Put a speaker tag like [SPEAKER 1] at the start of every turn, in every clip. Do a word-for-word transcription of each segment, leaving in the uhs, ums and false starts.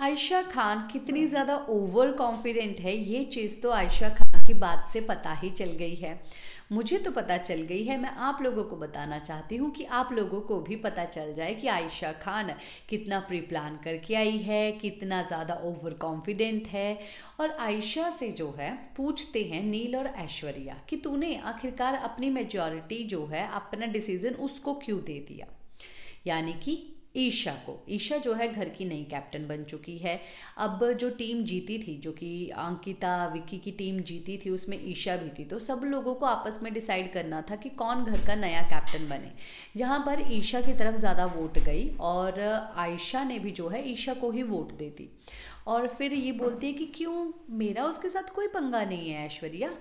[SPEAKER 1] आयशा खान कितनी ज़्यादा over confident है, ये चीज़ तो आयशा खान की बात से पता ही चल गई है। मुझे तो पता चल गई है। मैं आप लोगों को बताना चाहती हूँ कि आप लोगों को भी पता चल जाए कि आयशा खान कितना प्री प्लान करके आई है, कितना ज़्यादा ओवर कॉन्फिडेंट है। और आयशा से जो है पूछते हैं नील और ऐश्वर्या कि तूने आखिरकार अपनी मेजॉरिटी जो है, अपना डिसीजन उसको क्यों दे दिया, यानी कि ईशा को। ईशा जो है घर की नई कैप्टन बन चुकी है। अब जो टीम जीती थी, जो कि अंकिता विक्की की टीम जीती थी, उसमें ईशा भी थी। तो सब लोगों को आपस में डिसाइड करना था कि कौन घर का नया कैप्टन बने, जहाँ पर ईशा की तरफ ज़्यादा वोट गई और आयशा ने भी जो है ईशा को ही वोट दे दी। और फिर ये बोलती है कि क्यों, मेरा उसके साथ कोई पंगा नहीं है ऐश्वर्या,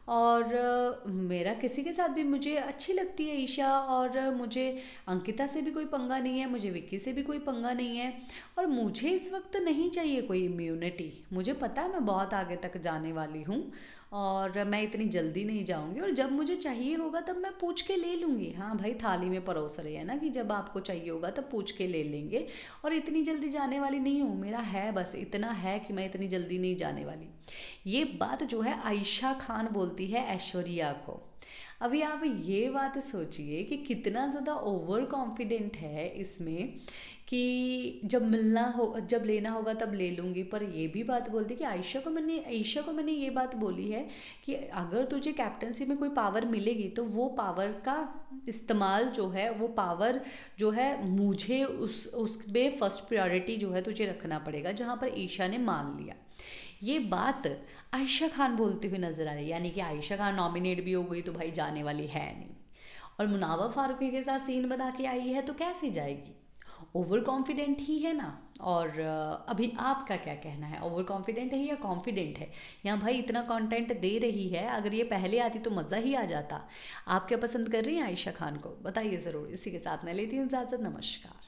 [SPEAKER 1] और मेरा किसी के साथ भी, मुझे अच्छी लगती है ईशा, और मुझे अंकिता से भी कोई पंगा नहीं है, मुझे विक्की से भी कोई पंगा नहीं है, और मुझे इस वक्त नहीं चाहिए कोई इम्यूनिटी। मुझे पता है मैं बहुत आगे तक जाने वाली हूँ और मैं इतनी जल्दी नहीं जाऊँगी, और जब मुझे चाहिए होगा तब मैं पूछ के ले लूँगी। हाँ भाई, थाली में परोस रहे हैं ना कि जब आपको चाहिए होगा तब पूछ के ले लेंगे, और इतनी जल्दी जाने वाली नहीं हूँ। मेरा है, बस इतना है कि मैं इतनी जल्दी नहीं जाने वाली। ये बात जो है आयशा खान बोलती है ऐश्वर्या को। अभी आप ये बात सोचिए कि कितना ज़्यादा ओवर कॉन्फिडेंट है इसमें, कि जब मिलना हो, जब लेना होगा तब ले लूँगी। पर ये भी बात बोलती कि आयशा को मैंने आयशा को मैंने ये बात बोली है कि अगर तुझे कैप्टनसी में कोई पावर मिलेगी तो वो पावर का इस्तेमाल जो है, वो पावर जो है मुझे उस उसमें फर्स्ट प्रायोरिटी जो है तुझे रखना पड़ेगा, जहाँ पर ईशा ने मान लिया। ये बात आयशा खान बोलती हुई नजर आ रही है, यानी कि आयशा खान नॉमिनेट भी हो गई तो भाई जाने वाली है नहीं, और मुनावा फारूकी के साथ सीन बना के आई है तो कैसे जाएगी। ओवर कॉन्फिडेंट ही है ना। और अभी आपका क्या कहना है, ओवर कॉन्फिडेंट है या कॉन्फिडेंट है? यहाँ भाई इतना कंटेंट दे रही है, अगर ये पहले आती तो मज़ा ही आ जाता। आप क्या पसंद कर रही हैं आयशा खान को, बताइए ज़रूर। इसी के साथ मैं लेती हूँ इजाज़त, नमस्कार।